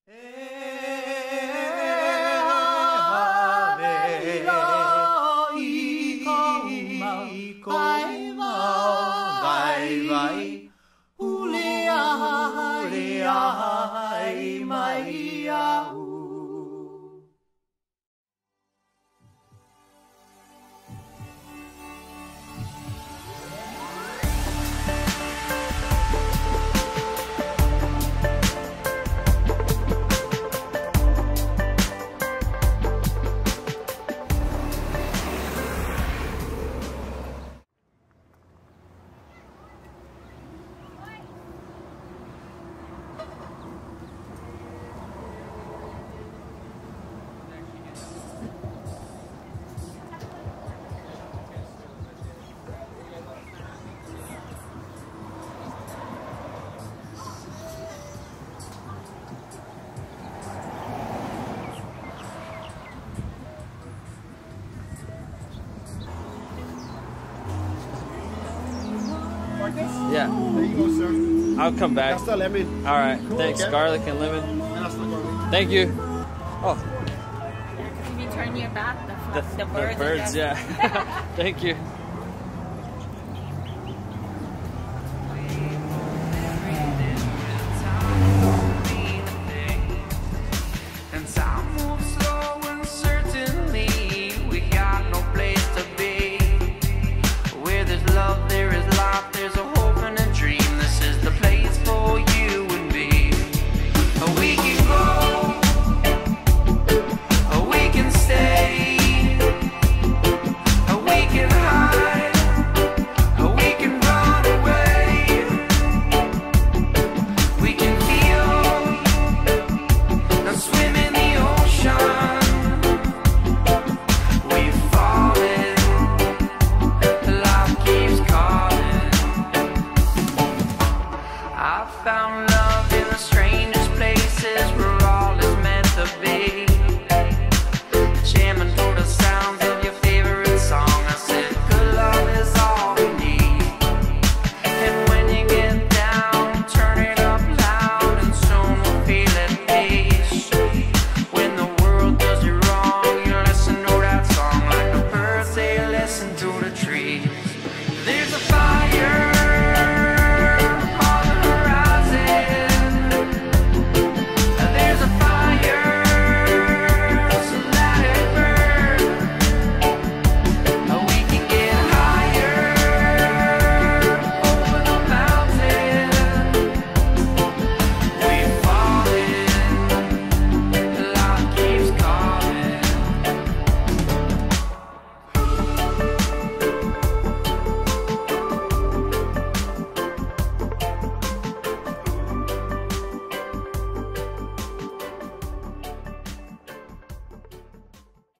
Yeah. There you go, sir. I'll come back. That's the lemon. All right. Cool, Thanks. okay. Garlic and lemon. That's the garlic. Thank you. Oh, If you turn your back, the birds. yeah. Thank you.